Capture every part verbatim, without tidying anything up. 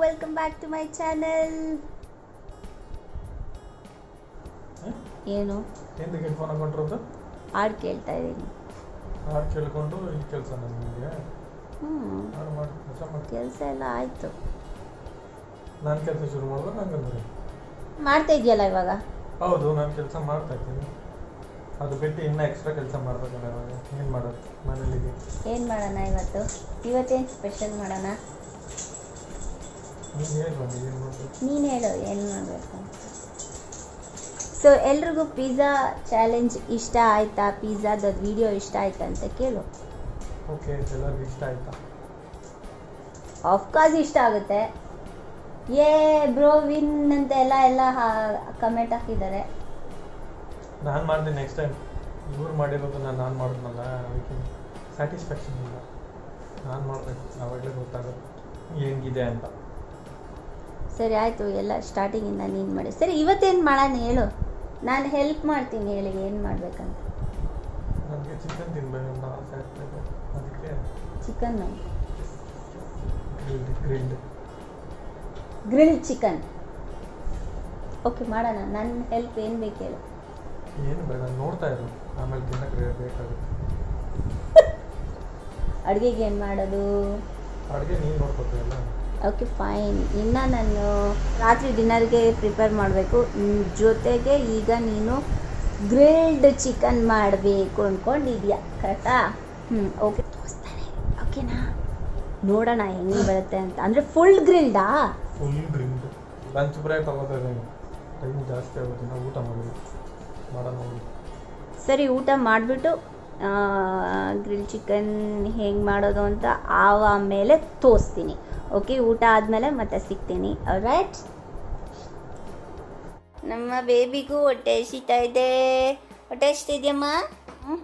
Welcome back to my channel. ಏನು ಎಂದಕ್ಕೆ phone ಹಾಕೊಂಡ್ರದ್ದು? ಹಾಡು ಕೇಳ್ತಾ ಇದ್ದೀನಿ. ಹಾಡು ಕೇಳ್ಕೊಂಡು ಈ ಕೆಲಸ ನನಗೆ ಹ್ಞೂ ಹಾಡು ಮಾಡಿ ಕೆಲಸ ಮಾಡಿ ಕೆಲಸ ಎಲ್ಲ ಆಯಿತು. ನಾನು ಕೆಲಸ ಶುರು ಮಾಡಿದ್ರೆ ನಂಗಂದ್ರೆ ಮಾಡ್ತಾ ಇದೆಯಲ್ಲ ಇವಾಗ? ಹೌದು, ನಾನು ಕೆಲಸ ಮಾಡ್ತಾ ಇದ್ದೀನಿ. ಅದು ಬಿಟ್ಟು ಇನ್ನೂ ಎಕ್ಸ್ಟ್ರಾ ಕೆಲಸ ಮಾಡ್ಬೇಕಲ್ಲ ಇವಾಗ. ಏನು ಮಾಡೋದು ಮನೇಲಿದೆ. ಏನು ಮಾಡೋಣ ಇವತ್ತು? ಇವತ್ತೇನು ಸ್ಪೆಷಲ್ ಮಾಡೋಣ? ನೀನು ಹೇಳು ಬಂದು ಏನು ಮಾಡಬೇಕು? ನೀನು ಹೇಳು ಏನು ಮಾಡಬೇಕು. ಸೊ ಎಲ್ರಿಗೂ ಪಿಜ್ಜಾ ಚಾಲೆಂಜ್ ಇಷ್ಟ ಆಯಿತಾ? ಪಿಜ್ಜಾದ ವಿಡಿಯೋ ಇಷ್ಟ ಆಯ್ತಾ ಅಂತ ಕೇಳು. ಓಕೆ, ಎಲ್ಲರಿಗೂ ಇಷ್ಟ ಆಯಿತಾ? ಆಫ್ಕೋರ್ಸ್ ಇಷ್ಟ ಆಗುತ್ತೆ. ಏ ಬ್ರೋ ವಿನ್ ಅಂತ ಎಲ್ಲ ಎಲ್ಲ ಕಮೆಂಟ್ ಹಾಕಿದ್ದಾರೆ. ನಾನು ಮಾಡಿದೆ ನೆಕ್ಸ್ಟ್ ಟೈಮ್. ಇವ್ರು ಮಾಡಿರೋದನ್ನ ನಾನು ಮಾಡಿದ್ನಲ್ಲ, ಅದಕ್ಕೆ ಸ್ಯಾಟಿಸ್ಫ್ಯಾಕ್ಷನ್ ಇಲ್ಲ. ನಾನು ಮಾಡಬೇಕು, ಅವಾಗಲೇ ಗೊತ್ತಾಗುತ್ತೆ ಹೆಂಗಿದೆ ಅಂತ. ಸರಿ ಆಯಿತು, ಎಲ್ಲ ಸ್ಟಾರ್ಟಿಂಗಿಂದ ನೀನು ಮಾಡಿ. ಸರಿ ಇವತ್ತೇನು ಮಾಡೋಣ ಹೇಳು, ನಾನು ಹೆಲ್ಪ್ ಮಾಡ್ತೀನಿ. ಹೇಳಿ ಏನು ಮಾಡಬೇಕಂತ. ನನಗೆ ಚಿಕನ್ ತಿನ್ಬೇಕು ಅಂತ ಆಸೆ ಆಗ್ತಾಯಿದೆ, ಅದಕ್ಕೆ chicken grilled grilled grill chicken. Okay ಮಾಡೋಣ. ನನ್ನ ಹೆಲ್ಪ್ ಏನು ಬೇಕು ಹೇಳು. ಏನು ಬೇಡ, ನೋಡ್ತಾ ಇರು, ಆಮೇಲೆ ತಿನ್ನಕ್ಕೆ ಬೇಕಾಗುತ್ತೆ. ಅಡುಗೆಗೆ ಏನು ಮಾಡೋದು? ಅಡುಗೆ ನೀನು ನೋಡ್ಕೊತೀಯಲ್ಲ. Okay fine. ಇನ್ನು ನಾನು ರಾತ್ರಿ ಡಿನ್ನರ್ಗೆ ಪ್ರಿಪೇರ್ ಮಾಡಬೇಕು. ಜೊತೆಗೆ ಈಗ ನೀನು ಗ್ರಿಲ್ಡ್ ಚಿಕನ್ ಮಾಡಬೇಕು ಅಂದ್ಕೊಂಡಿದ್ಯಾ, ಕರೆಕ್ಟಾ? ಹ್ಞೂ ಓಕೆ, ತೋರಿಸ್ತಾನೆ. ಓಕೆನಾ, ನೋಡೋಣ ಹೆಂಗೆ ಬರುತ್ತೆ ಅಂತ. ಅಂದರೆ ಫುಲ್ ಗ್ರಿಲ್ಡಾ? Full grilled. ಲಂಚ್ ಬ್ರೇಕ್ ತಗೋತಾ ಇದ್ದೀನಿ, ಟೈಮ್ ಜಾಸ್ತಿ ಆಗುತ್ತೆ. ನಾವು ಊಟ ಮಾಡಿ ಮಾಡೋಣ. ಸರಿ, ಊಟ ಮಾಡಿಬಿಟ್ಟು ಗ್ರಿಲ್ ಚಿಕನ್ ಹೆಂಗೆ ಮಾಡೋದು ಅಂತ ಆಮೇಲೆ ತೋರಿಸ್ತೀನಿ. ಓಕೆ, ಊಟ ಆದಮೇಲೆ ಮತ್ತೆ ಸಿಗ್ತೀನಿ. ರೈಟ್. ನಮ್ಮ ಬೇಬಿಗೂ ಹೊಟ್ಟೆ ಹಸಿತಾ ಇದೆ. ಹೊಟ್ಟೆ ಹಸಿತಿದ್ಯಮ್ಮ? ಹ್ಞೂ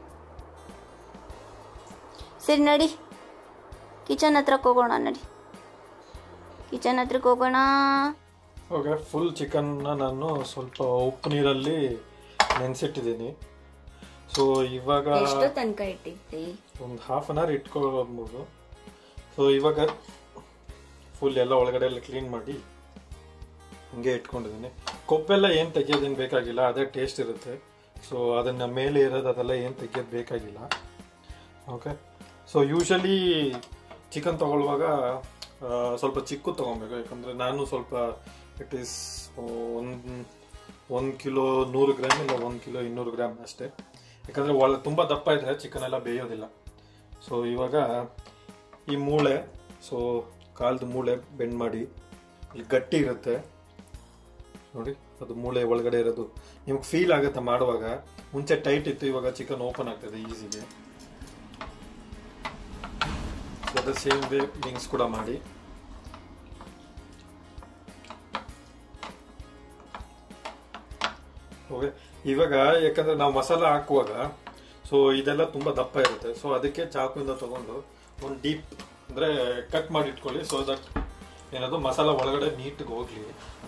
ಸರಿ, ನಡಿ ಕಿಚನ್ ಹತ್ರಕ್ಕೆ ಹೋಗೋಣ. ನಡಿ ಕಿಚನ್ ಹತ್ರಕ್ಕೆ ಹೋಗೋಣ. ಓಕೆ, ಫುಲ್ ಚಿಕನ್ನ ನಾನು ಸ್ವಲ್ಪ ಉಪ್ಪು ನೀರಲ್ಲಿ ನೆನೆಸಿಟ್ಟಿದ್ದೀನಿ. ಸೊ ಇವಾಗ ಎಷ್ಟು ತನಕ ಇಟ್ಟಿದ್ದಿ? ಒಂದು ಹಾಫ್ ಆನ್ ಅವರ್ ಇಟ್ಕೊಳ್ಬೋದು. ಸೊ ಇವಾಗ ಫುಲ್ ಎಲ್ಲ ಒಳಗಡೆ ಎಲ್ಲ ಕ್ಲೀನ್ ಮಾಡಿ ಹಿಂಗೆ ಇಟ್ಕೊಂಡಿದ್ದೀನಿ. ಕೊಪ್ಪೆಲ್ಲ ಏನು ತೆಗಿಯೋದೇನು ಬೇಕಾಗಿಲ್ಲ, ಅದೇ ಟೇಸ್ಟ್ ಇರುತ್ತೆ. ಸೊ ಅದನ್ನು ಮೇಲೆ ಇರೋದು ಅದೆಲ್ಲ ಏನು ತೆಗಿಯೋದು ಬೇಕಾಗಿಲ್ಲ. ಓಕೆ, ಸೊ ಯೂಶಲಿ ಚಿಕನ್ ತೊಗೊಳ್ಳುವಾಗ ಸ್ವಲ್ಪ ಚಿಕ್ಕ ತೊಗೊಬೇಕು. ಯಾಕಂದರೆ ನಾನು ಸ್ವಲ್ಪ ಇಟ್ ಈಸ್ ಒಂದು ಒಂದು ಕಿಲೋ ನೂರು ಗ್ರಾಮ್ ಇಲ್ಲ ಒಂದು ಕಿಲೋ ಇನ್ನೂರು ಗ್ರಾಮ್ ಅಷ್ಟೇ. ಯಾಕಂದರೆ ಒಳ್ಳೆ ತುಂಬ ದಪ್ಪ ಇದ್ದರೆ ಚಿಕನ್ ಎಲ್ಲ ಬೇಯೋದಿಲ್ಲ. ಸೊ ಇವಾಗ ಈ ಮೂಳೆ, ಸೊ ಕಾಲ್ದು ಮೂಳೆ ಬೆಂಡ್ ಮಾಡಿ, ಇಲ್ಲಿ ಗಟ್ಟಿ ಇರುತ್ತೆ ನೋಡಿ, ಅದು ಮೂಳೆ ಒಳಗಡೆ ಇರೋದು ನಿಮ್ಗೆ ಫೀಲ್ ಆಗುತ್ತೆ ಮಾಡುವಾಗ. ಮುಂಚೆ ಟೈಟ್ ಇತ್ತು, ಇವಾಗ ಚಿಕನ್ ಓಪನ್ ಆಗ್ತದೆ ಈಸಿಗೆ. ಅದೇ ಸೇಮ್ ವೇ ವಿಂಗ್ಸ್ ಕೂಡ ಮಾಡಿ. ಓಕೆ, ಇವಾಗ ಯಾಕಂದ್ರೆ ನಾವು ಮಸಾಲ ಹಾಕುವಾಗ ಸೊ ಇದೆಲ್ಲ ತುಂಬಾ ದಪ್ಪ ಇರುತ್ತೆ. ಸೊ ಅದಕ್ಕೆ ಚಾಕುವಿಂದ ತಗೊಂಡು ಒಂದು ಡೀಪ್ ಅಂದ್ರೆ ಕಟ್ ಮಾಡಿ ಇಟ್ಕೊಳ್ಳಿ. ಸೊ ದಟ್ ಏನದು ಮಸಾಲ ಒಳಗಡೆ ನೀಟಿಗೆ ಹೋಗ್ಲಿ.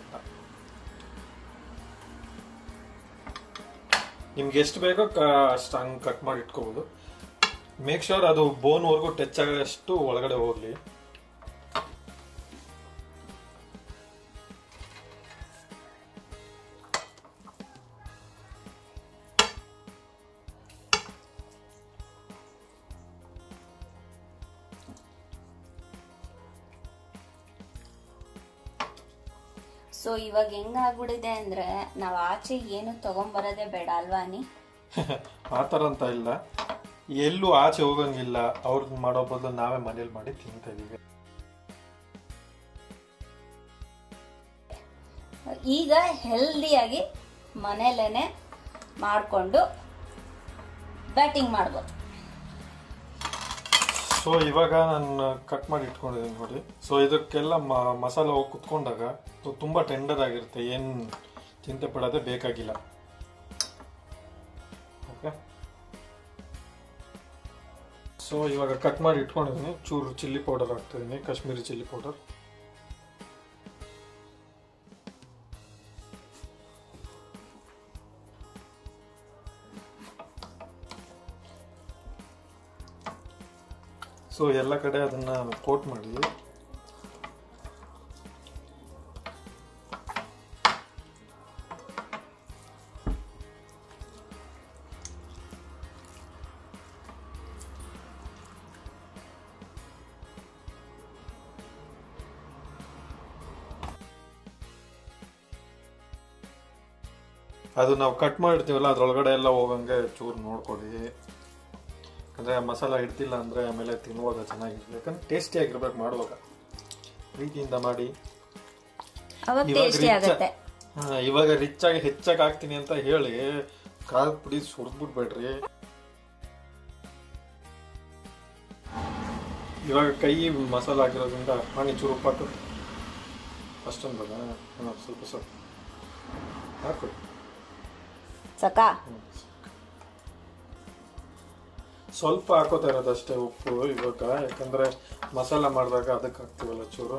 ನಿಮ್ಗೆ ಎಷ್ಟು ಬೇಕೋ ಅಷ್ಟು ಹಂಗೆ ಕಟ್ ಮಾಡಿ ಇಟ್ಕೋಬಹುದು. ಮೇಕ್ ಶೋರ್ ಅದು ಬೋನ್ವರೆಗೂ ಟಚ್ ಆಗೋಷ್ಟು ಒಳಗಡೆ ಹೋಗ್ಲಿ. ಸೊ ಇವಾಗ ಹೆಂಗಾಗ್ಬಿಟ್ಟಿದೆ ಅಂದ್ರೆ ನಾವು ಆಚೆ ಏನು ತಗೊಂಬರೋದೇ ಬೇಡ ಅಲ್ವಾ ನೀ? ಆ ಥರ ಅಂತ ಇಲ್ಲ, ಎಲ್ಲೂ ಆಚೆ ಹೋಗಂಗಿಲ್ಲ. ಅವ್ರಿಗೆ ಮಾಡೋ ಬದಲು ನಾವೇ ಮನೇಲಿ ಮಾಡಿ ತಿಂತಾ ಇದೀವಿ. ಈಗ ಹೆಲ್ದಿಯಾಗಿ ಮನೇಲೇನೆ ಮಾಡಿಕೊಂಡು ಬ್ಯಾಟಿಂಗ್ ಮಾಡ್ಬೋದು. ಸೊ ಇವಾಗ ನಾನು ಕಟ್ ಮಾಡಿ ಇಟ್ಕೊಂಡಿದ್ದೀನಿ ನೋಡಿ. ಸೊ ಇದಕ್ಕೆಲ್ಲ ಮಸಾಲ ಹೋಗಿ ಕುತ್ಕೊಂಡಾಗ ತುಂಬ ಟೆಂಡರ್ ಆಗಿರುತ್ತೆ, ಏನು ಚಿಂತೆ ಪಡೋದೇ ಬೇಕಾಗಿಲ್ಲ. ಓಕೆ, ಸೊ ಇವಾಗ ಕಟ್ ಮಾಡಿ ಇಟ್ಕೊಂಡಿದ್ದೀನಿ. ಚೂರು ಚಿಲ್ಲಿ ಪೌಡರ್ ಹಾಕ್ತಿದ್ದೀನಿ, ಕಾಶ್ಮೀರಿ ಚಿಲ್ಲಿ ಪೌಡರ್. ಸೊ ಎಲ್ಲ ಕಡೆ ಅದನ್ನು ಕೋಟ್ ಮಾಡಿ ಅದು ನಾವು ಕಟ್ ಮಾಡಿರ್ತೀವಲ್ಲ ಅದ್ರೊಳಗಡೆ ಎಲ್ಲ ಹೋಗಂಗೆ ಚೂರು ನೋಡ್ಕೊಳ್ಳಿ. ಯಾಕಂದರೆ ಮಸಾಲ ಹಿಡ್ತಿಲ್ಲ ಅಂದರೆ ಆಮೇಲೆ ತಿನ್ನುವಾಗ ಚೆನ್ನಾಗಿರ್ಬೇಕು. ಯಾಕಂದ್ರೆ ಟೇಸ್ಟಿಯಾಗಿರ್ಬೇಕು ಮಾಡುವಾಗ. ಪ್ರೀತಿಯಿಂದ ಮಾಡಿ. ಅವಾಗ ಟೇಸ್ಟಿ ಆಗುತ್ತೆ. ಹಾಂ, ಇವಾಗ ರಿಚ್ ಆಗಿ ಹೆಚ್ಚಾಗಿ ಹಾಕ್ತೀನಿ ಅಂತ ಹೇಳಿ ಖಾರದ ಪುಡಿ ಸುರಿದ್ಬಿಡ್ಬೇಡ್ರಿ. ಇವಾಗ ಕೈ ಮಸಾಲ ಆಗಿರೋದ್ರಿಂದ ಪಾನಿ ಚೂರು ಉಪ್ಪು ಹಾಕು. ಅಷ್ಟೊಂದು ಬೇಡ, ಹಾಂ ಸ್ವಲ್ಪ ಸ್ವಲ್ಪ ಹಾಕು. ಸಾಕಾ? ಸ್ವಲ್ಪ ಹಾಕೋತಾ ಇರೋದಷ್ಟೇ ಉಪ್ಪು ಇವಾಗ, ಯಾಕಂದ್ರೆ ಮಸಾಲ ಮಾಡಿದಾಗ ಅದಕ್ಕೆ ಹಾಕ್ತೀವಲ್ಲ ಚೂರು.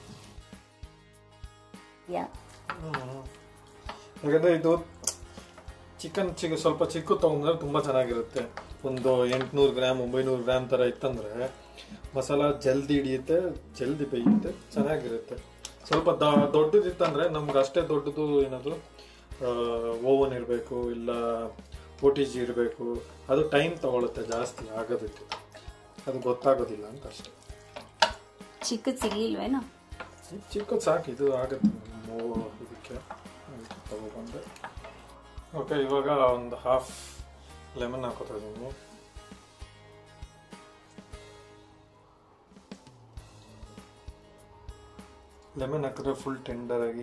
ಯಾಕಂದ್ರೆ ಇದು ಚಿಕನ್ ಚಿಕ್ಕ ಸ್ವಲ್ಪ ಚಿಕ್ಕ ತಗೊಂಡ್ರೆ ತುಂಬಾ ಚೆನ್ನಾಗಿರುತ್ತೆ. ಒಂದು ಎಂಟುನೂರು ಗ್ರಾಮ್ ಒಂಬೈನೂರು ಗ್ರಾಮ್ ತರ ಇತ್ತಂದ್ರೆ ಮಸಾಲ ಜಲ್ದಿ ಹಿಡಿಯುತ್ತೆ, ಜಲ್ದಿ ಬೇಯುತ್ತೆ, ಚೆನ್ನಾಗಿರುತ್ತೆ. ಸ್ವಲ್ಪ ದೊಡ್ಡದಿತ್ತಂದ್ರೆ ನಮ್ಗೆ ಅಷ್ಟೇ ದೊಡ್ಡದು ಏನಾದ್ರು ಓವನ್ ಇರಬೇಕು, ಇಲ್ಲ ಓ ಟಿ ಜಿ ಇರಬೇಕು. ಅದು ಟೈಮ್ ತಗೊಳುತ್ತೆ ಜಾಸ್ತಿ ಆಗೋದಕ್ಕೆ, ಅದು ಗೊತ್ತಾಗೋದಿಲ್ಲ ಅಂತ ಅಷ್ಟೇ. ಚಿಕ್ಕದು ಸಿಗ್ಲಿಲ್ವೇನೋ? ಚಿಕ್ಕದು ಸಾಕು, ಇದು ಆಗುತ್ತೆ ಇದಕ್ಕೆ ತಗೊಬಂದೆ. ಓಕೆ, ಇವಾಗ ಒಂದು ಹಾಫ್ ಲೆಮನ್ ಹಾಕೋತಾ ಇದ್ದೀನಿ. ಲೆಮನ್ ಹಾಕಿದ್ರೆ ಫುಲ್ ಟೆಂಡರ್ ಆಗಿ.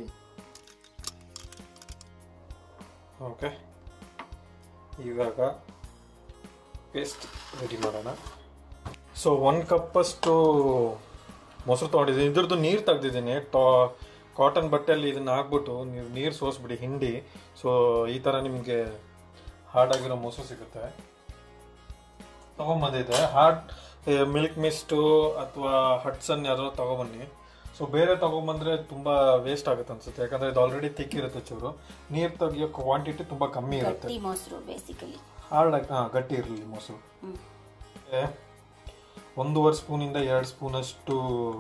ಓಕೆ, ಇವಾಗ ಪೇಸ್ಟ್ ರೆಡಿ ಮಾಡೋಣ. ಸೊ ಒಂದು ಕಪ್ಪಷ್ಟು ಮೊಸರು ತೊಗೊಂಡಿದ್ದೀನಿ. ಇದ್ರದ್ದು ನೀರು ತೆಗ್ದಿದ್ದೀನಿ. ಟಾ ಕಾಟನ್ ಬಟ್ಟೆಯಲ್ಲಿ ಇದನ್ನು ಹಾಕ್ಬಿಟ್ಟು ನೀವು ನೀರು ಸೋಸ್ಬಿಡಿ ಹಿಂಡಿ. ಸೊ ಈ ಥರ ನಿಮಗೆ ಹಾರ್ಡಾಗಿರೋ ಮೊಸರು ಸಿಗುತ್ತೆ. ತೊಗೊಂಬಂದಿದೆ. ಹಾರ್ಡ್ ಮಿಲ್ಕ್ ಮಿಸ್ಟು ಅಥವಾ ಹಟ್ಸನ್ ಯಾವ್ದಾದ್ರು ತೊಗೊಬನ್ನಿ. ಸೊ ಬೇರೆ ತೊಗೊಂಬಂದ್ರೆ ತುಂಬ ವೇಸ್ಟ್ ಆಗುತ್ತೆ ಅನ್ಸುತ್ತೆ, ಯಾಕಂದರೆ ಇದು ಆಲ್ರೆಡಿ ತಿಕ್ಕಿರುತ್ತೆ ಚೂರು. ನೀರು ತೆಗಿಯೋ ಕ್ವಾಂಟಿಟಿ ತುಂಬ ಕಮ್ಮಿ ಇರುತ್ತೆ. ಮೊಸರು ಬೇಸಿಕಲಿ ಹಾರ್ಡಾಗಿ ಹಾಂ ಗಟ್ಟಿ ಇರಲಿ ಮೊಸರು. ಒಂದೂವರೆ ಸ್ಪೂನಿಂದ ಎರಡು ಸ್ಪೂನಷ್ಟು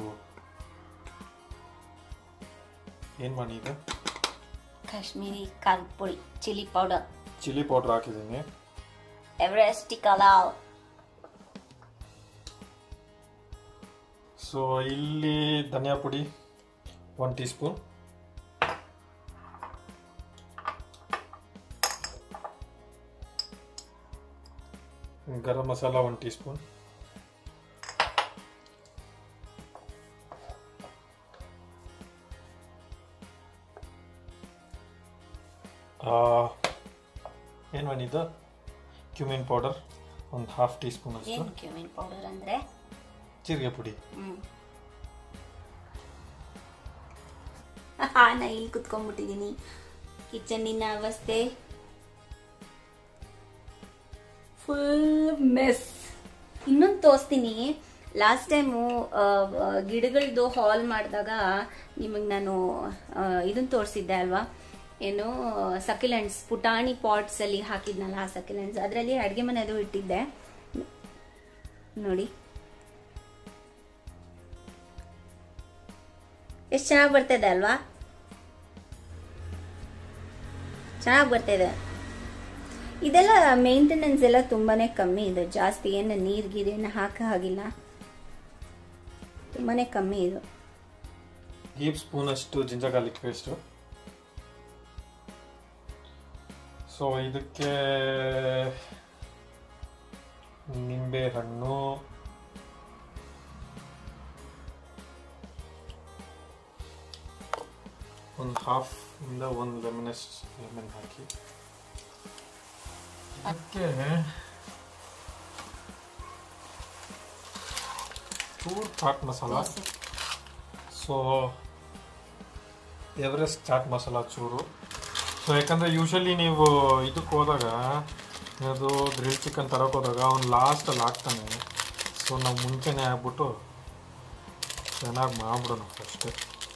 ಏನು ಮಾಡಿ ಈಗ ಕಾಶ್ಮೀರಿ ಖಾರದ ಪುಡಿ, ಚಿಲ್ಲಿ ಪೌಡರ್ ಚಿಲ್ಲಿ ಪೌಡರ್ ಹಾಕಿದ್ದೀನಿ. ಎವರೆಸ್ಟ್ ಕಲಾವ್. ಸೊ ಇಲ್ಲಿ ಧನಿಯಾ ಪುಡಿ one teaspoon, garam masala one teaspoon, ಏನು ಮಾಡಿದ್ದು ಕ್ಯೂಮಿನ್ ಪೌಡರ್ ಒಂದು ಹಾಫ್ ಟೀ ಸ್ಪೂನ್ ಅಷ್ಟು. ಕ್ಯೂಮಿನ್ ಪೌಡರ್ ಅಂದರೆ ಜೀರಿಗೆ ಪುಡಿ. ನಾ ಇಲ್ಲಿ ಕುತ್ಕೊಂಡ್ಬಿಟ್ಟಿದ್ದೀನಿ. ಕಿಚನ್ನಿನ ಅವಸ್ಥೆ ಫುಲ್ ಮೆಸ್. ಇನ್ನೊಂದು ತೋರಿಸ್ತೀನಿ. ಲಾಸ್ಟ್ ಟೈಮು ಗಿಡಗಳದ್ದು ಹಾಲ್ ಮಾಡಿದಾಗ ನಿಮಗೆ ನಾನು ಇದನ್ನು ತೋರಿಸಿದ್ದೆ ಅಲ್ವಾ, ಏನು ಸಕ್ಯುಲೆಂಟ್ಸ್ ಪುಟಾಣಿ ಪಾಟ್ಸ್ ಅಲ್ಲಿ ಹಾಕಿದ್ನಲ್ಲ, ಆ ಸಕ್ಯುಲೆಂಟ್ಸ್ ಅದರಲ್ಲಿ ಅಡುಗೆ ಮನೆದು ಇಟ್ಟಿದ್ದೆ ನೋಡಿ. ಎಷ್ಟು ಚೆನ್ನಾಗಿ ಬರ್ತಿದೆ ಅಲ್ವಾ? ಚೆನ್ನಾಗಿ ಬರ್ತಿದೆ. ಇದೆಲ್ಲ ಮೇಂಟೆನೆನ್ಸ್ ಎಲ್ಲ ತುಂಬಾನೇ ಕಮ್ಮಿ ಇದೆ, ಜಾಸ್ತಿ ಏನು ನೀರು ಗೀರೇನು ಹಾಕ ಹಾಗಿಲ್ಲ, ತುಂಬಾನೇ ಕಮ್ಮಿ ಇದು. ಹೀಪ್ ಸ್ಪೂನ್ ಅಷ್ಟು ಜಿಂಜರ್ ಗಾರ್ಲಿಕ್ ಪೇಸ್ಟ್. ಸೊ ಇದಕ್ಕೆ ನಿಂಬೆ ಹಣ್ಣು, ಒಂದು ಹಾಫ್ ಇಂದ ಒಂದು ಲೆಮನ್ ಲೆಮನ್ ಹಾಕಿ ಅದಕ್ಕೆ ಚೂರು ಚಾಟ್ ಮಸಾಲ. ಸೊ ಎವರೆಸ್ಟ್ ಚಾಟ್ ಮಸಾಲ ಚೂರು. ಸೊ ಯಾಕಂದರೆ ಯೂಶಲಿ ನೀವು ಇದಕ್ಕೆ ಹೋದಾಗ, ಅದು ಗ್ರಿಲ್ ಚಿಕನ್ ತರೋಕೆ ಹೋದಾಗ ಅವ್ನು ಲಾಸ್ಟಲ್ಲಿ ಹಾಕ್ತಾನೆ. ಸೊ ನಾವು ಮುಂಚೆನೇ ಹಾಕ್ಬಿಟ್ಟು ಚೆನ್ನಾಗಿ ಮಾಡ್ಬಿಡೋಣ ಫಸ್ಟು.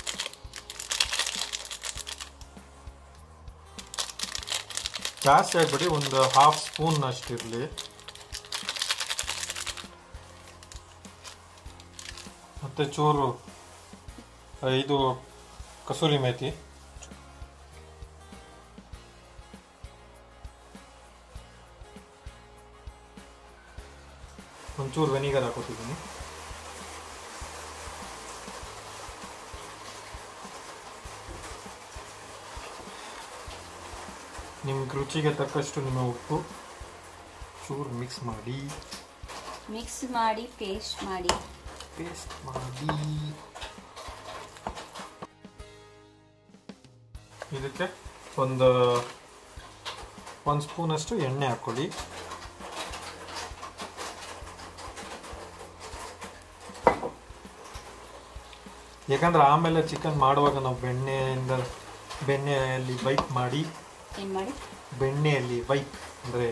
ಜಾಸ್ತಿ ಆಗ್ಬಿಡಿ, ಒಂದು ಹಾಫ್ ಸ್ಪೂನ್ ಅಷ್ಟಿರಲಿ. ಮತ್ತು ಚೂರು ಇದು ಕಸೂರಿ ಮೇಥಿ, ಒಂಚೂರು ವೆನಿಗರ್ ಹಾಕೋತಿದ್ದೀನಿ. ನಿಮ್ಗೆ ರುಚಿಗೆ ತಕ್ಕಷ್ಟು ನಿಮ್ಮ ಉಪ್ಪು ಚೂರು ಮಿಕ್ಸ್ ಮಾಡಿ ಮಿಕ್ಸ್ ಮಾಡಿ ಪೇಸ್ಟ್ ಮಾಡಿ ಪೇಸ್ಟ್ ಮಾಡಿ ಇದಕ್ಕೆ ಒಂದು ಒಂದು ಸ್ಪೂನಷ್ಟು ಎಣ್ಣೆ ಹಾಕ್ಕೊಳ್ಳಿ. ಯಾಕಂದ್ರೆ ಆಮೇಲೆ ಚಿಕನ್ ಮಾಡುವಾಗ ನಾವು ಬೆಣ್ಣೆಯಿಂದ ಬೆಣ್ಣೆಯಲ್ಲಿ ವೈಪ್ ಮಾಡಿ ಏನು ಮಾಡಿ ಬೆಣ್ಣೆಯಲ್ಲಿ ವೈಪ್ ಅಂದರೆ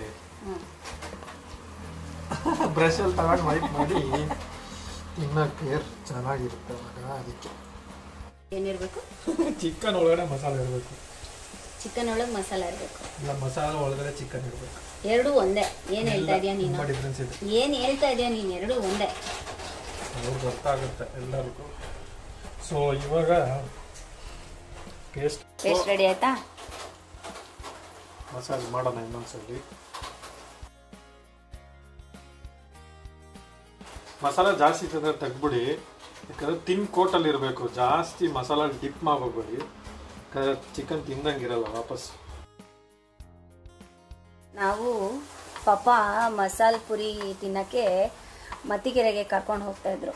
ಬ್ರಷಲ್ಲಿ ತಗೊಂಡು ವೈಪ್ ಮಾಡಿ ತಿನ್ನೋಕ್ಕೆ ಚೆನ್ನಾಗಿರುತ್ತೆ ಅವಾಗ. ಅದಕ್ಕೆ ಏನಿರಬೇಕು? ಚಿಕನ್ ಒಳಗಡೆ ಮಸಾಲೆ ಇರಬೇಕು. ಚಿಕನ್ ಒಳಗೆ ಮಸಾಲೆ ಇರಬೇಕು. ಇಲ್ಲ, ಮಸಾಲೆ ಒಳಗಡೆ ಚಿಕನ್ ಇರಬೇಕು. ಎರಡು ಒಂದೇ. ಏನು ಹೇಳ್ತಾ ಇದೆಯಾ ನೀನು? ತುಂಬ ಡಿಫ್ರೆನ್ಸ್ ಇದೆ. ಏನು ಹೇಳ್ತಾ ಇದೆಯಾ ನೀನು? ಎರಡು ಒಂದೇ. ಅವ್ರಿಗೆ ಗೊತ್ತಾಗುತ್ತೆ ಎಲ್ಲರಿಗೂ. ಸೊ ಇವಾಗ ಪೇಸ್ಟ್ ಪೇಸ್ಟ್ ರೆಡಿ ಆಯ್ತಾ? ಮಸಾಜ್ ಮಾಡೋಣ ಇನ್ನೊಂದ್ಸಲಿ. ಮಸಾಲೆ ಜಾಸ್ತಿ ಇತ್ತಂದ್ರೆ ತೆಗ್ಬಿಡಿ, ಯಾಕಂದ್ರೆ ತಿನ್ ಕೋಟಲ್ಲಿ ಇರಬೇಕು. ಜಾಸ್ತಿ ಮಸಾಲ ಡಿಪ್ ಮಾಡ್ಬೇಡಿ, ಯಾಕಂದ್ರೆ ಚಿಕನ್ ತಿಂದಂಗಿರಲ್ಲ ವಾಪಸ್. ನಾವು ಪಾಪ ಮಸಾಲೆ ಪುರಿ ತಿನ್ನಕ್ಕೆ ಮತ್ತಿಗೆರೆಗೆ ಕರ್ಕೊಂಡು ಹೋಗ್ತಾ ಇದ್ರು.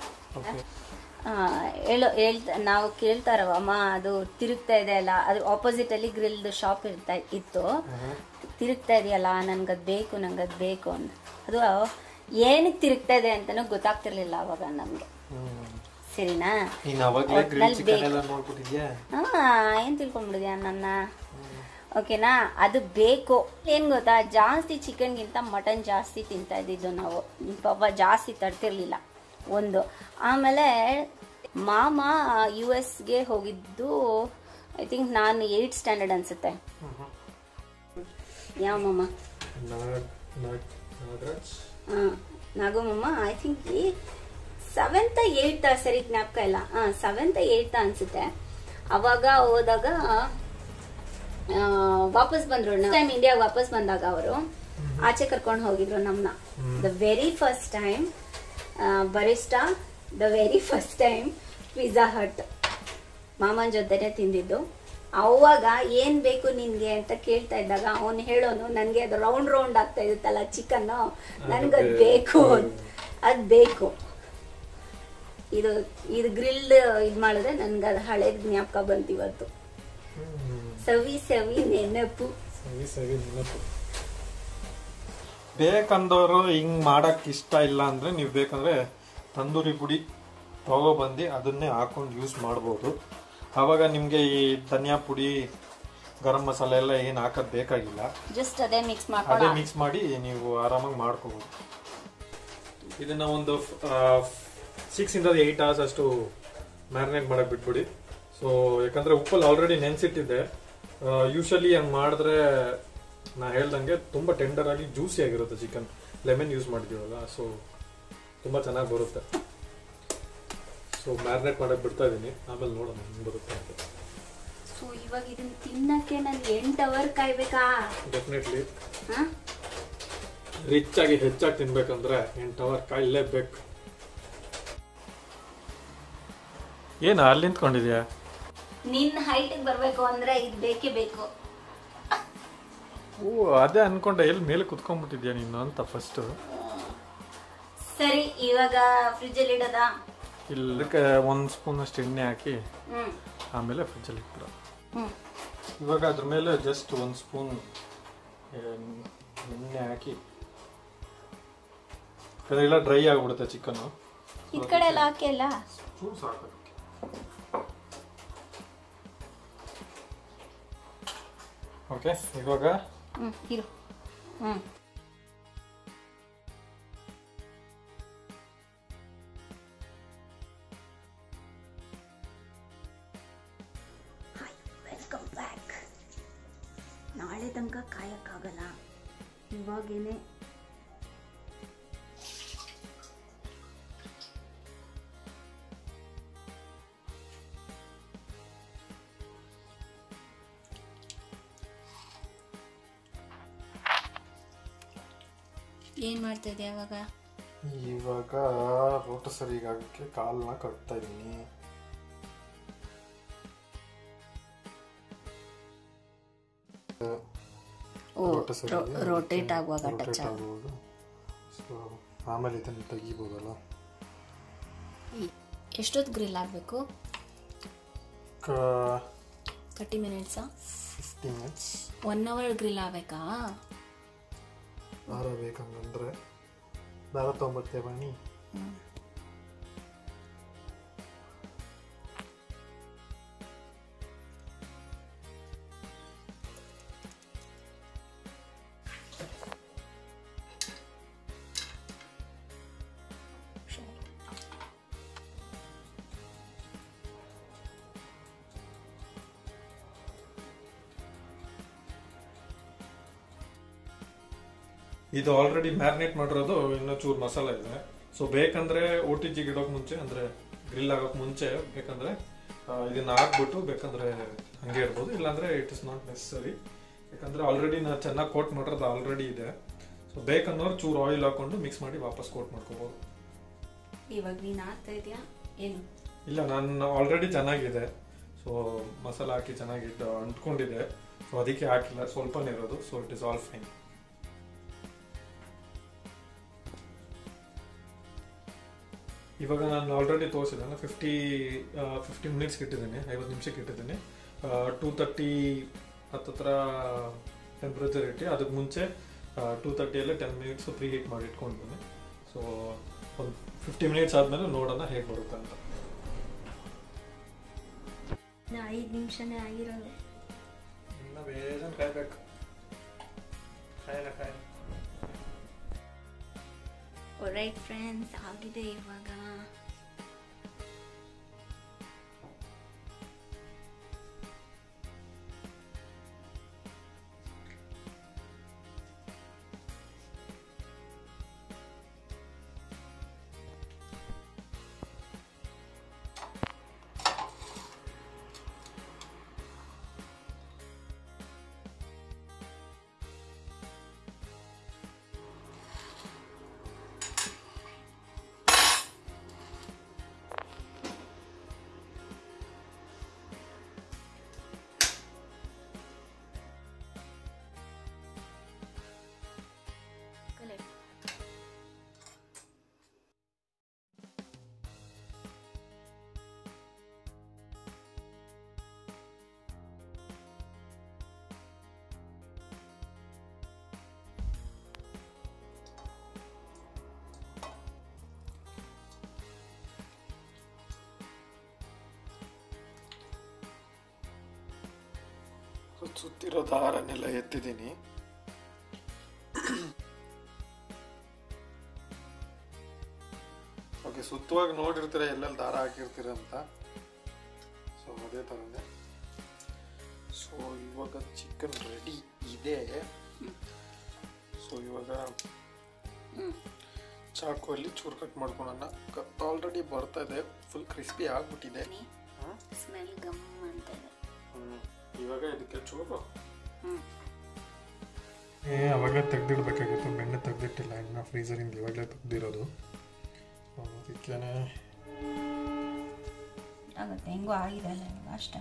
ಹೇಳೋ ಹೇಳ್ತಾ ನಾವು ಕೇಳ್ತಾರವ ಅಮ್ಮ, ಅದು ತಿರುಗ್ತಾ ಇದೆ ಅಲ್ಲ, ಅದು ಆಪೋಸಿಟ್ ಅಲ್ಲಿ ಗ್ರಿಲ್ದು ಶಾಪ್ ಇರ್ತಾ ಇತ್ತು. ತಿರುಗ್ತಾ ಇದೆಯಲ್ಲ, ನನ್ಗದ್ ಬೇಕು ನಂಗದ್ ಬೇಕು ಅಂತ. ಅದು ಏನಕ್ಕೆ ತಿರುಗ್ತಾ ಇದೆ ಅಂತಾನು ಗೊತ್ತಾಗ್ತಿರ್ಲಿಲ್ಲ ಅವಾಗ ನಮ್ಗೆ. ಸರಿನಾ? ಹಾ, ಏನ್ ತಿಳ್ಕೊಂಡ್ಬಿಡಿದ್ಯಾ ನನ್ನ? ಓಕೆನಾ? ಅದು ಬೇಕು. ಏನ್ ಗೊತ್ತಾ, ಜಾಸ್ತಿ ಚಿಕನ್ಗಿಂತ ಮಟನ್ ಜಾಸ್ತಿ ತಿಂತಾ ಇದ್ದಿದ್ದು ನಾವು. ಪಾಪ ಜಾಸ್ತಿ ತಡ್ತಿರ್ಲಿಲ್ಲ ಒಂದು. ಆಮೇಲೆ ಮಾಮ ಯು ಎಸ್ಗೆ ಹೋಗಿದ್ದು ಐ ಥಿಂಕ್ ನಾನು ಏಯ್ಟ್ ಸ್ಟ್ಯಾಂಡರ್ಡ್ ಅನ್ಸುತ್ತೆ. ಯಾವ ಮಾಮ? ಹಾಂ, ನಾಗು ಮಾಮ. ಐ ಥಿಂಕ್ ಸೆವೆಂತ್ ಏಯ್ತ್, ಸರಿ ಜ್ಞಾಪಕ ಇಲ್ಲ. ಹಾಂ, ಸೆವೆಂತ್ ಏಯ್ತ್ ಅನ್ಸುತ್ತೆ. ಅವಾಗ ಹೋದಾಗ ವಾಪಸ್ ಬಂದ್ರು. ಟೈಮ್ ಇಂಡಿಯಾಗ ವಾಪಸ್ ಬಂದಾಗ ಅವರು ಆಚೆ ಕರ್ಕೊಂಡು ಹೋಗಿದ್ರು ನಮ್ನ. The very first time Barista, the very first time Pizza Hut ಮಾಮನ ಜೊತೆನೆ ತಿಂದಿದ್ದು. ಅವಾಗ ಏನ್ ಬೇಕು ನಿನ್ಗೆ ಅಂತ ಕೇಳ್ತಾ ಇದ್ದಾಗ ಅವನು ಹೇಳೋನು, ನನ್ಗೆ ಅದು ರೌಂಡ್ ರೌಂಡ್ ಆಗ್ತಾ ಇರುತ್ತಲ್ಲ ಚಿಕನ್, ನನ್ಗದ್ ಬೇಕು, ಅದ್ ಬೇಕು. ಇದು ಇದು ಗ್ರಿಲ್ ಇದ್ ಮಾಡಿದ್ರೆ ನನ್ಗೆ ಅದು ಹಳೇದ್ ಜ್ಞಾಪಕ ಬಂತು ಇವತ್ತು. ಸವಿ ಸವಿ ನೆನಪು. ಸವಿ ಸವಿ ನೆನಪು. ಬೇಕಂದವರು ಹಿಂಗ್ ಮಾಡಕ್ ಇಷ್ಟ ಇಲ್ಲ ಅಂದ್ರೆ ನೀವು ಬೇಕಂದ್ರೆ ತಂದೂರಿ ಪುಡಿ ತಗೊಬಂದು ಅದನ್ನೇ ಹಾಕೊಂಡು ಯೂಸ್ ಮಾಡ್ಬೋದು. ಆವಾಗ ನಿಮ್ಗೆ ಈ ಧನಿಯಾ ಪುಡಿ, ಗರಂ ಮಸಾಲೆ ಎಲ್ಲ ಏನು ಹಾಕೋದ್ ಬೇಕಾಗಿಲ್ಲ. ಜಸ್ಟ್ ಅದೇ ಮಿಕ್ಸ್ ಅದೇ ಮಿಕ್ಸ್ ಮಾಡಿ ನೀವು ಆರಾಮಾಗಿ ಮಾಡ್ಕೋಬಹುದು. ಇದನ್ನ ಒಂದು ಸಿಕ್ಸ್ ಇಂದ ಏಯ್ಟ್ ಅವರ್ಸ್ ಅಷ್ಟು ಮ್ಯಾರಿನೇಟ್ ಮಾಡಕ್ ಬಿಟ್ಬಿಡಿ. ಸೊ ಯಾಕಂದ್ರೆ ಉಪ್ಪಲ್ಲಿ ಆಲ್ರೆಡಿ ನೆನ್ಸಿಟ್ಟಿದ್ದೆ. ಯೂಶಲಿ ಹಂಗೆ ಮಾಡಿದ್ರೆ ನಾ ಹೇಳ್ದಂಗೆ ತುಂಬ ಟೆಂಡರ್ ಆಗಿ ಜ್ಯೂಸಿ ಆಗಿರುತ್ತೆ ಚಿಕನ್. ಲೆಮನ್ ಯೂಸ್ ಮಾಡಿದೀವಲ್ಲ, ಸೊ ತುಂಬ ಚೆನ್ನಾಗಿ ಬರುತ್ತೆ. ಸೊ ಮ್ಯಾರಿನೇಟ್ ಮಾಡಕ್ ಬಿಡ್ತಾ ಇದ್ದೀನಿ, ಆಮೇಲೆ ನೋಡೋಣ ಹೆಂಗೆ ಬರುತ್ತೆ ಅಂತ. ಸೊ ಇವಾಗ ಇದನ್ನ ತಿನ್ನಕ್ಕೆ ನಾನು ಎಂಟು ಅವರ್ ಕಾಯ್ಬೇಕಾ? ಡೆಫಿನೆಟ್ಲಿ. ರಿಚ್ ಆಗಿ ಹೆಚ್ಚಾಗಿ ತಿನ್ಬೇಕಂದ್ರೆ ಎಂಟು ಅವರ್ ಕಾಯಲೇಬೇಕು. ಏನು ಅಲ್ಲಿ ನಿಂತ್ಕೊಂಡಿದ್ಯಾ? ನಿನ್ನ ಹೈಟ್ ಬರ್ಬೇಕು ಅಂದ್ರೆ ಇದು ಬೇಕೇ ಬೇಕು. ಓ, ಅದೇ ಅನ್ಕೊಂಡೆ, ಎಲ್ಲಿ ಮೇಲೆ ಕುತ್ಕೊಂಡ್ಬಿಟ್ಟಿದ್ಯಾ ನೀನು ಅಂತ ಫಸ್ಟ್. ಸರಿ, ಇವಾಗ ಫ್ರಿಜ್ ಅಲ್ಲಿ ಇಡೋದ? ಇಲ್ಲಕ್ಕೆ ಒಂದ್ ಸ್ಪೂನ್ ಅಷ್ಟು ಎಣ್ಣೆ ಹಾಕಿ ಆಮೇಲೆ ಫ್ರಿಜ್ ಅಲ್ಲಿ ಇಟ್ಬಿಡ. ಇವಾಗ ಅದ್ರ ಮೇಲೆ ಜಸ್ಟ್ ಒಂದ್ ಸ್ಪೂನ್ ಎಣ್ಣೆ ಹಾಕಿ, ಎಲ್ಲ ಡ್ರೈ ಆಗ್ಬಿಡುತ್ತೆ ಚಿಕನ್. ಈ ಕಡೆ ಎಲ್ಲ ಹಾಕಿ ಅಲ್ಲ ಸಾಕು. ಓಕೆ, ಇವಾಗ ಹ್ಮ್ ಇರು. ಹ್ಮ್ ಹಾಯ್, ವೆಲ್ಕಮ್ ಬ್ಯಾಕ್. ನಾಳೆ ತನಕ ಕಾಯಕ್ಕಾಗಲ್ಲ, ಇವಾಗೇನೆ ಏನ್ ಮಾಡ್ತಾ ಇದ್ದೆ? ಅವಾಗ ಇವಾಗ ರೋಟ ಸರಿಗಾಗಕ್ಕೆ ಕಾಲನ್ನ ಕಟ್ತಾ ಇದ್ದೀನಿ. ಓ, ರೊಟೇಟ್ ರೋ- rotate ಆಗುವಾಗ touch ಆಗ- ಆಗುವಾಗ ಸೊ ಆಮೇಲೆ ಇದನ್ನು ತೆಗಿಬೋದಲ್ಲ. ಎಷ್ಟೊತ್ತು ಗ್ರಿಲ್ ಆಗಬೇಕು? ತರ್ಟಿ ಮಿನಿಟ್ಸಾ? Fifty minutes. One hour grill ಆಗಬೇಕಾ? ದಾರ ಬೇಕಂಗಂದ್ರೆ ದಾರ ತೊಂಬತ್ತೆ ಬನ್ನಿ. ಇದು ಆಲ್ರೆಡಿ ಮ್ಯಾರಿನೇಟ್ ಮಾಡಿರೋದು, ಇನ್ನೂ ಚೂರು ಮಸಾಲೆ ಇದೆ. ಸೊ ಬೇಕಂದ್ರೆ ಓ ಟಿ ಜಿಗೆ ಇಡೋಕೆ ಮುಂಚೆ ಅಂದ್ರೆ ಗ್ರಿಲ್ ಆಗೋಕೆ ಮುಂಚೆ ಬೇಕಂದ್ರೆ ಇದನ್ನ ಹಾಕ್ಬಿಟ್ಟು ಬೇಕಂದ್ರೆ ಹಂಗೆ ಇರ್ಬೋದು, ಇಲ್ಲಾಂದ್ರೆ ಇಟ್ ಇಸ್ ನಾಟ್ ನೆಸಸರಿ. ಯಾಕಂದ್ರೆ ಆಲ್ರೆಡಿ ನಾ ಚೆನ್ನಾಗಿ ಕೋಟ್ ಮಾಡಿರೋದು ಆಲ್ರೆಡಿ ಇದೆ. ಸೊ ಬೇಕನ್ನೋರು ಚೂರು ಆಯಿಲ್ ಹಾಕೊಂಡು ಮಿಕ್ಸ್ ಮಾಡಿ ವಾಪಸ್ ಕೋಟ್ ಮಾಡ್ಕೋಬಹುದು. ಇವಾಗ ನೀನು ಹಾಕ್ತಾ ಇದೆಯಾ ಏನು? ಇಲ್ಲ, ನಾನು ಆಲ್ರೆಡಿ ಚೆನ್ನಾಗಿದೆ. ಸೊ ಮಸಾಲೆ ಹಾಕಿ ಚೆನ್ನಾಗಿ ಅಂಟ್ಕೊಂಡಿದೆ. ಸೊ ಅದಕ್ಕೆ ಹಾಕಿಲ್ಲ, ಸ್ವಲ್ಪನೇ ಇರೋದು. So it is all fine. ಇವಾಗ ನಾನು ಆಲ್ರೆಡಿ ತೋರಿಸಿದ್ದೇನೆ, ಫಿಫ್ಟಿ ಫಿಫ್ಟಿ ಮಿನಿಟ್ಸ್ಗೆ ಇಟ್ಟಿದ್ದೀನಿ, ಐವತ್ತು ನಿಮಿಷಕ್ಕೆ ಇಟ್ಟಿದ್ದೀನಿ. ಟೂ ತರ್ಟಿ ಹತ್ತತ್ರ ಟೆಂಪ್ರೇಚರ್ ಇಟ್ಟು ಅದಕ್ಕೆ ಮುಂಚೆ ಟೂ ತರ್ಟಿಯಲ್ಲೇ ಟೆನ್ ಮಿನಿಟ್ಸ್ ಪ್ರೀ ಹೀಟ್ ಮಾಡಿ ಇಟ್ಕೊಂಡಿದ್ದೀನಿ. ಸೊ ಒಂದು ಫಿಫ್ಟಿ ಮಿನಿಟ್ಸ್ ಆದಮೇಲೆ ನೋಡೋಣ ಹೇಗೆ ಬರುತ್ತೆ ಅಂತ. ಐದು ನಿಮಿಷನೇ ಆಗಿರೋದು. ಇನ್ನು ಬೇಜಾನ್ ಕಾಯ್ಬೇಕು. ಕಾಯಲ್ಲ ಕಾಯಲ್ಲ. ಆಲ್ರೈಟ್ ಫ್ರೆಂಡ್ಸ್, ಆಗಿದೆ ಇವಾಗ. ಸುತ್ತಿರೋ ದಾರನೆಲ್ಲ ಎತ್ತಿದ್ದೀನಿ. ಓಕೆ, ಸುತ್ತುವಾಗ ನೋಡಿರ್ತೀರ ಎಲ್ಲೆಲ್ಲಿ ದಾರ ಹಾಕಿರ್ತೀರ ಅಂತ. ಸೊ ಅದೇ ಥರನೇ. ಸೊ ಇವಾಗ ಚಿಕನ್ ರೆಡಿ ಇದೆ. ಸೊ ಇವಾಗ ಚಾಕುವಲ್ಲಿ ಚೂರು ಕಟ್ ಮಾಡ್ಕೊಳ್ಳೋಣ. ಕತ್ ಆಲ್ರೆಡಿ ಬರ್ತಾ ಇದೆ, ಫುಲ್ ಕ್ರಿಸ್ಪಿ ಆಗ್ಬಿಟ್ಟಿದೆ. ಸ್ಮೆಲ್ ಗಮ್ ಅಂತ ಇದೆ. ಇವಾಗ ಇದಕ್ಕೆ ಚೂರು ಏ ಅವಾಗಲೇ ತೆಗ್ದಿಡ್ಬೇಕಾಗಿತ್ತು, ಬೆಣ್ಣೆ ತೆಗ್ದಿಟ್ಟಿಲ್ಲ, ಇನ್ನು ಫ್ರೀಸರಿಂದ ಇವಾಗಲೇ ತೆಗ್ದಿರೋದು. ಅದಕ್ಕೇನೆ ಆಗುತ್ತೆ, ಹೆಂಗೋ ಆಗಿದೆ ಅಲ್ಲ ಇವಾಗ ಅಷ್ಟೇ.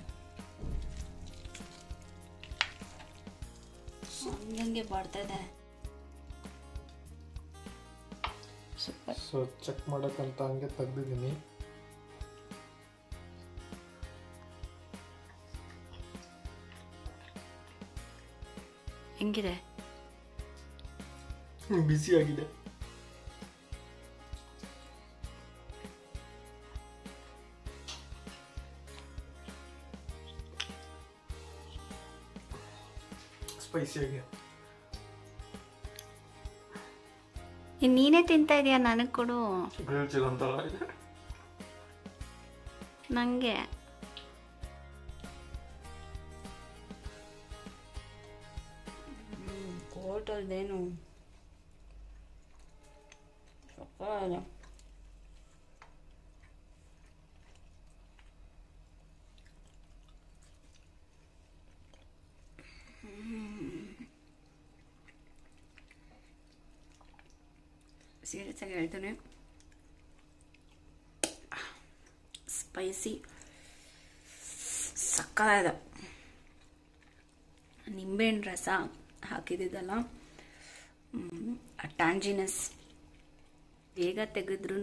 ಹಂಗೆ ಬರ್ತಾ ಇದೆ. ಸೂಪರ್. ಸೊ ಚೆಕ್ ಮಾಡೋಕ್ಕಂತ ಹಂಗೆ ತೆಗ್ದಿದ್ದೀನಿ. ಹೆಂಗಿದೆ? ಬಿಸಿಯಾಗಿದೆ. ಸ್ಪೈಸಿಯಾಗಿ. ನೀನೇ ತಿಂತಾ ಇದೀಯಾ? ನನಗೆ ಕೊಡು. ಗ್ರಿಲ್ ಚಿಕನ್ ತರ ಇದೆ ನನಗೆ. ಹೋಟೆಲ್ದೇನು ಸಕ್ಕತ್ತಾಗಿದೆ. ಸೀರಿಯಸ್ ಆಗಿ ಹೇಳ್ತೇನೆ, ಸ್ಪೈಸಿ ಸಕ್ಕತ್ತಾಗಿದೆ. ನಿಂಬೆಹಣ್ಣು ರಸ ಹಾಕಿದ್ದಲ್ಲ ಟ್ಯಾಂಜಿನಸ್ ಬೇಗ ತೆಗೆದ್ರೂ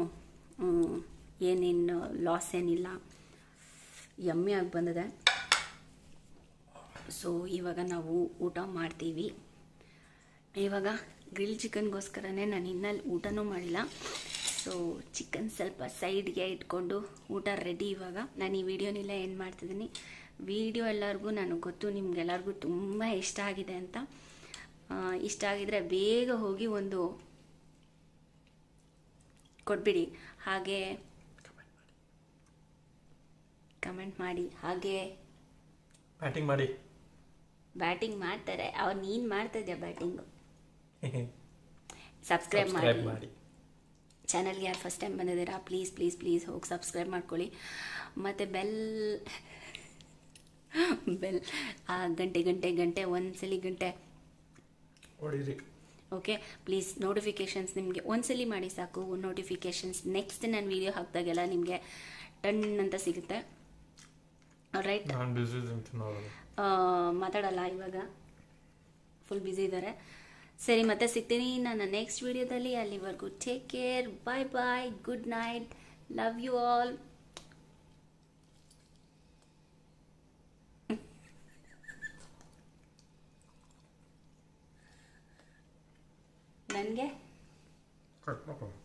ಏನೇನು ಲಾಸ್ ಏನಿಲ್ಲ, ಯಮ್ಮಿ ಆಗಿ ಬಂದಿದೆ. ಸೊ ಇವಾಗ ನಾವು ಊಟ ಮಾಡ್ತೀವಿ. ಇವಾಗ ಗ್ರಿಲ್ ಚಿಕನ್ಗೋಸ್ಕರನೇ ನಾನು ಇನ್ನಲ್ಲಿ ಊಟನೂ ಮಾಡಿಲ್ಲ. ಸೊ ಚಿಕನ್ ಸ್ವಲ್ಪ ಸೈಡ್ಗೆ ಇಟ್ಕೊಂಡು ಊಟ ರೆಡಿ. ಇವಾಗ ನಾನು ಈ ವಿಡಿಯೋನೆಲ್ಲ ಏನು ಮಾಡ್ತಿದ್ದೀನಿ, ವಿಡಿಯೋ ಎಲ್ಲರಿಗೂ ನನಗೆ ಗೊತ್ತು ನಿಮ್ಗೆಲ್ಲರಿಗೂ ತುಂಬ ಇಷ್ಟ ಆಗಿದೆ ಅಂತ. ಇಷ್ಟ ಆಗಿದ್ರೆ ಬೇಗ ಹೋಗಿ ಒಂದು ಕೊಟ್ಬಿಡಿ, ಹಾಗೆ ಕಮೆಂಟ್ ಮಾಡಿ, ಹಾಗೆ ಬ್ಯಾಟಿಂಗ್ ಮಾಡಿ. ಬ್ಯಾಟಿಂಗ್ ಮಾಡ್ತಾರೆ ಅವ್ರು, ನೀನು ಮಾಡ್ತಾ ಇದೆಯಾ ಬ್ಯಾಟಿಂಗು? ಸಬ್ಸ್ಕ್ರೈಬ್ ಮಾಡಿ. ಚಾನಲ್ಗೆ ಯಾರು ಫಸ್ಟ್ ಟೈಮ್ ಬಂದಿದ್ದೀರಾ ಪ್ಲೀಸ್ ಪ್ಲೀಸ್ ಪ್ಲೀಸ್ ಹೋಗಿ ಸಬ್ಸ್ಕ್ರೈಬ್ ಮಾಡ್ಕೊಳ್ಳಿ. ಮತ್ತು ಬೆಲ್ ಬೆಲ್ ಆ ಗಂಟೆ ಗಂಟೆ ಗಂಟೆ ಒಂದ್ಸಲಿ ಗಂಟೆ ಹೊಡೀರಿ. Okay please. ನೋಟಿಫಿಕೇಷನ್ಸ್ ನಿಮಗೆ ಒಂದ್ಸಲಿ ಮಾಡಿ ಸಾಕು. ನೋಟಿಫಿಕೇಷನ್ಸ್ ನೆಕ್ಸ್ಟ್ ನಾನು ವಿಡಿಯೋ ಹಾಕಿದಾಗೆಲ್ಲ ನಿಮಗೆ ಟನ್ ಅಂತ ಸಿಗುತ್ತೆ. ರೈಟ್, ಮಾತಾಡಲ್ಲ ಇವಾಗ, ಫುಲ್ ಬ್ಯುಸಿ ಇದ್ದಾರೆ. ಸರಿ, ಮತ್ತೆ ಸಿಗ್ತೀನಿ ನಾನು ನೆಕ್ಸ್ಟ್ ವಿಡಿಯೋದಲ್ಲಿ. ಅಲ್ಲಿವರೆಗೂ take care, bye bye, good night, love you all. ನನಗೆ